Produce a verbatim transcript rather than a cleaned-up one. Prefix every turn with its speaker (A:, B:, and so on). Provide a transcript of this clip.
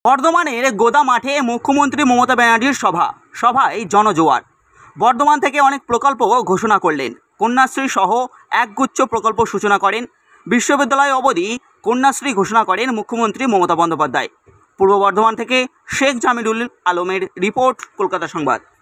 A: বর্ধমানের গোদা মাঠে মুখ্যমন্ত্রী মমতা ব্যানার্জির সভা সভায় জনজোয়ার। বর্ধমান থেকে অনেক প্রকল্প ঘোষণা করলেন। কন্যাশ্রী সহ একগুচ্ছ প্রকল্প সূচনা করেন। বিশ্ববিদ্যালয় অবধি কন্যাশ্রী ঘোষণা করেন মুখ্যমন্ত্রী মমতা বন্দ্যোপাধ্যায়। পূর্ব বর্ধমান থেকে শেখ জামিলুল আলমের রিপোর্ট, কলকাতা সংবাদ।